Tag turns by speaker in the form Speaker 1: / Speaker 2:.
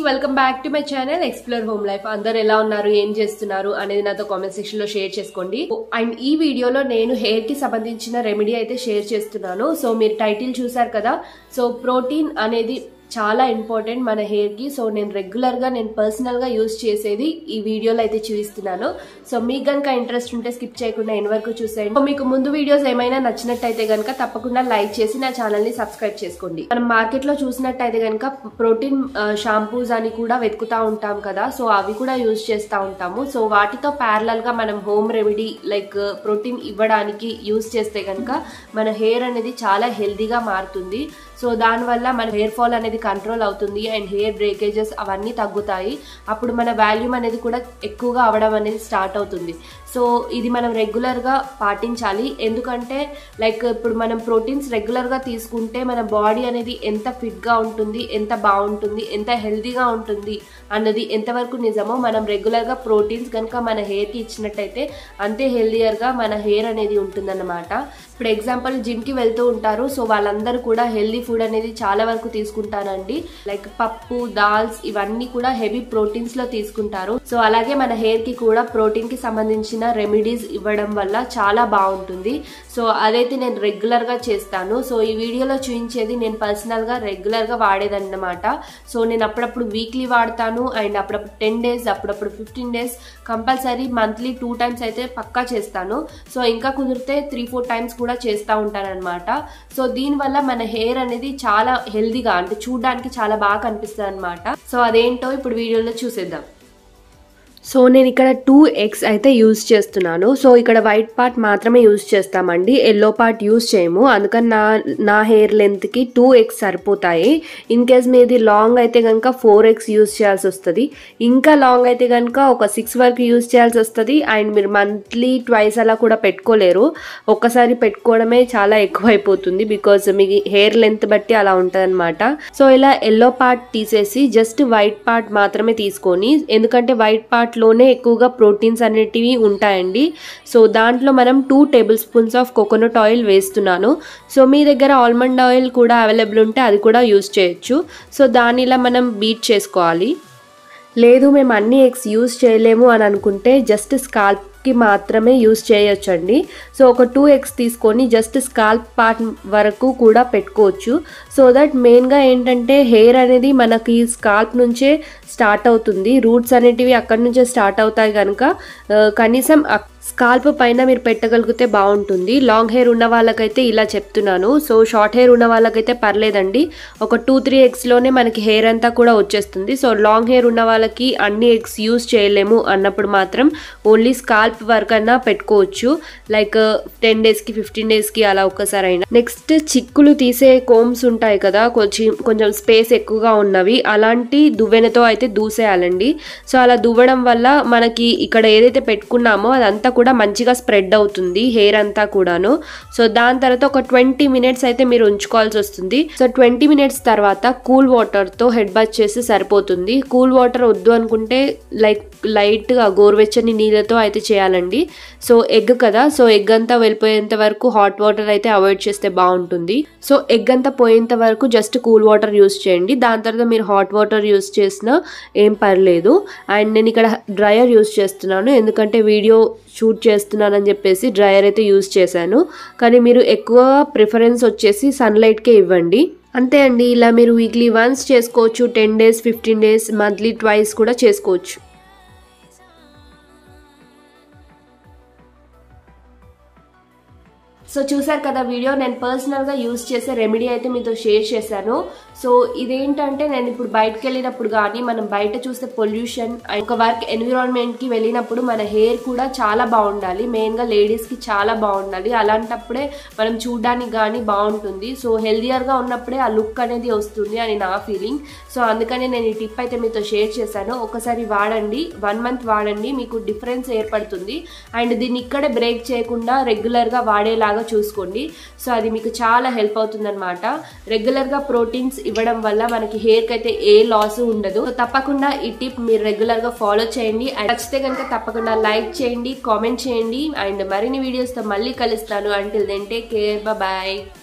Speaker 1: Welcome back to my channel explore home life. అందరు ఎలా ఉన్నారు, ఏం చేస్తున్నారు అనేది నాతో కామెంట్ సెక్షన్ లో షేర్ చేసుకోండి. అండ్ ఈ వీడియోలో నేను హెయిర్ కి సంబంధించిన రెమెడీ అయితే షేర్ చేస్తున్నాను. సో మీరు టైటిల్ చూసారు కదా. సో ప్రోటీన్ అనేది చాలా ఇంపార్టెంట్ మన హెయిర్ కి. సో నేను రెగ్యులర్ గా నేను పర్సనల్ గా యూజ్ చేసేది ఈ వీడియోలో అయితే చూపిస్తున్నాను. సో మీకు గనుక ఇంట్రెస్ట్ ఉంటే స్కిప్ చేయకుండా ఎండ్ వరకు చూసేయండి. సో మీకు ముందు వీడియోస్ ఏమైనా నచ్చినట్టయితే గనుక తప్పకుండా లైక్ చేసి నా ఛానల్ ని సబ్స్క్రైబ్ చేసుకోండి. మనం మార్కెట్ లో చూసినట్టయితే గనుక ప్రోటీన్ షాంపూస్ అని కూడా వెతుకుతా ఉంటాం కదా. సో అవి కూడా యూజ్ చేస్తూ ఉంటాము. సో వాటితో ప్యారలల్ గా మనం హోమ్ రెమెడీ లైక్ ప్రోటీన్ ఇవ్వడానికి యూజ్ చేస్తే గనుక మన హెయిర్ అనేది చాలా హెల్దీగా మారుతుంది. సో దానివల్ల మన హెయిర్ ఫాల్ అనేది కంట్రోల్ అవుతుంది అండ్ హెయిర్ బ్రేకేజెస్ అవన్నీ తగ్గుతాయి. అప్పుడు మన వాల్యూమ్ అనేది కూడా ఎక్కువగా అవడం అనేది స్టార్ట్ అవుతుంది. సో ఇది మనం రెగ్యులర్గా పాటించాలి. ఎందుకంటే లైక్ ఇప్పుడు మనం ప్రోటీన్స్ రెగ్యులర్గా తీసుకుంటే మన బాడీ అనేది ఎంత ఫిట్గా ఉంటుంది, ఎంత బాగుంటుంది, ఎంత హెల్దీగా ఉంటుంది అన్నది ఎంతవరకు నిజమో మనం రెగ్యులర్గా ప్రోటీన్స్ కనుక మన హెయిర్కి ఇచ్చినట్టయితే అంతే హెల్దియర్గా మన హెయిర్ అనేది ఉంటుందన్నమాట. ఇప్పుడు ఎగ్జాంపుల్ జిమ్కి వెళ్తూ ఉంటారు. సో వాళ్ళందరూ కూడా హెల్దీ ఫుడ్ అనేది చాలా వరకు తీసుకుంటారండి. లైక్ పప్పు, దాల్స్ ఇవన్నీ కూడా హెవీ ప్రోటీన్స్ లో తీసుకుంటారు. సో అలాగే మన హెయిర్ కి కూడా ప్రోటీన్ కి సంబంధించిన రెమెడీస్ ఇవ్వడం వల్ల చాలా బాగుంటుంది. సో అదైతే నేను రెగ్యులర్ గా చేస్తాను. సో ఈ వీడియోలో చూపించేది నేను పర్సనల్ గా రెగ్యులర్ గా వాడేదన్నమాట. సో నేను అప్పుడప్పుడు వీక్లీ వాడతాను అండ్ అప్పుడప్పుడు 10 days, అప్పుడప్పుడు 15 days, కంపల్సరీ మంత్లీ 2 times అయితే పక్కా చేస్తాను. సో ఇంకా కుదిరితే 3-4 times కూడా చేస్తూ ఉంటాను అనమాట. సో దీనివల్ల మన హెయిర్ అనేది చాలా హెల్దీగా అంటే చూడడానికి చాలా బాగా కనిపిస్తుంది అనమాట. సో అదేంటో ఇప్పుడు వీడియోలో చూసేద్దాం. సో నేను ఇక్కడ 2 eggs అయితే యూజ్ చేస్తున్నాను. సో ఇక్కడ వైట్ పార్ట్ మాత్రమే యూజ్ చేస్తామండి, ఎల్లో పార్ట్ యూజ్ చేయము. అందుకని నా హెయిర్ లెంత్కి 2 eggs సరిపోతాయి. ఇన్ కేస్ మీది లాంగ్ అయితే కనుక 4 eggs యూజ్ చేయాల్సి వస్తుంది. ఇంకా లాంగ్ అయితే కనుక ఒక 6 వరకు యూజ్ చేయాల్సి వస్తుంది. అండ్ మీరు మంత్లీ ట్వైస్ అలా కూడా పెట్టుకోలేరు. ఒక్కసారి పెట్టుకోవడమే చాలా ఎక్కువ అయిపోతుంది బికాజ్ మీ హెయిర్ లెంత్ బట్టి అలా ఉంటుంది అనమాట. సో ఇలా ఎల్లో పార్ట్ తీసేసి జస్ట్ వైట్ పార్ట్ మాత్రమే తీసుకొని, ఎందుకంటే వైట్ పార్ట్ లోనే ఎక్కువగా ప్రోటీన్స్ అనేటివి ఉంటాయండి. సో దాంట్లో మనం 2 tablespoons ఆఫ్ కోకోనట్ ఆయిల్ వేస్తున్నాను. సో మీ దగ్గర ఆల్మండ్ ఆయిల్ కూడా అవైలబుల్ ఉంటే అది కూడా యూజ్ చేయొచ్చు. సో దాన్ని ఇలా మనం బీట్ చేసుకోవాలి. లేదు మేము అన్ని ఎగ్స్ యూజ్ చేయలేము అని అనుకుంటే జస్ట్ స్కాల్ప్ కి మాత్రమే యూజ్ చేయొచ్చండి. సో ఒక 2 eggs తీసుకొని జస్ట్ స్కాల్ప్ పార్ట్ వరకు కూడా పెట్టుకోవచ్చు. సో దట్ మెయిన్గా ఏంటంటే హెయిర్ అనేది మనకి స్కాల్ప్ నుంచే స్టార్ట్ అవుతుంది. రూట్స్ అనేటివి అక్కడి నుంచే స్టార్ట్ అవుతాయి కనుక కనీసం స్కాల్ప్ పైన మీరు పెట్టగలిగితే బాగుంటుంది. లాంగ్ హెయిర్ ఉన్న వాళ్ళకైతే ఇలా చెప్తున్నాను. సో షార్ట్ హెయిర్ ఉన్న వాళ్ళకైతే పర్లేదండి, ఒక 2-3 eggsలోనే మనకి హెయిర్ అంతా కూడా వచ్చేస్తుంది. సో లాంగ్ హెయిర్ ఉన్న వాళ్ళకి అన్ని ఎగ్స్ యూజ్ చేయలేము అన్నప్పుడు మాత్రం ఓన్లీ స్కాల్ప్ వరకు అయినా పెట్టుకోవచ్చు. లైక్ 10 daysకి 15 daysకి అలా ఒక్కసారి అయినా. నెక్స్ట్ చిక్కులు తీసే కోమ్స్ ఉంటాయి కదా, కొంచెం స్పేస్ ఎక్కువగా ఉన్నవి, అలాంటి దువ్వెనతో అయితే దూసేయాలండి. సో అలా దువ్వడం వల్ల మనకి ఇక్కడ ఏదైతే పెట్టుకున్నామో అదంతా కూడా మంచిగా స్ప్రెడ్ అవుతుంది హెయిర్ అంతా కూడాను. సో దాని తర్వాత ఒక 20 minutes అయితే మీరు ఉంచుకోవాల్సి వస్తుంది. సో 20 minutes తర్వాత కూల్ వాటర్తో హెడ్ బాత్ చేసి సరిపోతుంది. కూల్ వాటర్ వద్దు అనుకుంటే లైక్ లైట్గా గోరువెచ్చని నీళ్ళతో అయితే చేయాలండి. సో ఎగ్ కదా, సో ఎగ్ అంతా వెళ్ళిపోయేంత వరకు హాట్ వాటర్ అయితే అవాయిడ్ చేస్తే బాగుంటుంది. సో ఎగ్ అంతా పోయేంత వరకు జస్ట్ కూల్ వాటర్ యూస్ చేయండి. దాని తర్వాత మీరు హాట్ వాటర్ యూస్ చేసినా ఏం పర్లేదు. అండ్ నేను ఇక్కడ డ్రయర్ యూస్ చేస్తున్నాను, ఎందుకంటే వీడియో షూట్ చేస్తున్నానని చెప్పేసి డ్రయర్ అయితే యూజ్ చేశాను. కానీ మీరు ఎక్కువ ప్రిఫరెన్స్ వచ్చేసి సన్లైట్కే ఇవ్వండి. అంతే అండి. ఇలా మీరు వీక్లీ వన్స్ చేసుకోవచ్చు, 10 days, 15 days, మంత్లీ ట్వైస్ కూడా చేసుకోవచ్చు. సో చూసారు కదా వీడియో, నేను పర్సనల్గా యూజ్ చేసే రెమెడీ అయితే మీతో షేర్ చేశాను. సో ఇదేంటంటే నేను ఇప్పుడు బయటకు వెళ్ళినప్పుడు కానీ మనం బయట చూస్తే పొల్యూషన్, ఒక వర్క్ ఎన్విరాన్మెంట్కి వెళ్ళినప్పుడు మన హెయిర్ కూడా చాలా బాగుండాలి. మెయిన్గా లేడీస్కి చాలా బాగుండాలి. అలాంటప్పుడే మనం చూడడానికి కానీ బాగుంటుంది. సో హెల్దియర్గా ఉన్నప్పుడే ఆ లుక్ అనేది వస్తుంది అని నా ఫీలింగ్. సో అందుకని నేను ఈ టిప్ అయితే మీతో షేర్ చేశాను. ఒకసారి వాడండి, 1 month వాడండి, మీకు డిఫరెన్స్ ఏర్పడుతుంది. అండ్ దీన్ని ఇక్కడే బ్రేక్ చేయకుండా రెగ్యులర్గా వాడేలాగా చూసుకోండి. సో అది మీకు చాలా హెల్ప్ అవుతుంది అనమాట. రెగ్యులర్గా ప్రోటీన్స్ ఇవ్వడం వల్ల మనకి హెయిర్ కి అయితే ఏ లాస్ ఉండదు. తప్పకుండా ఈ టిప్ మీరు రెగ్యులర్ గా ఫాలో చేయండి. నచ్చితే కనుక తప్పకుండా లైక్ చేయండి, కామెంట్ చేయండి. అండ్ మరిన్ని వీడియోస్ తో మళ్ళీ కలుస్తాను. Until then take care, by.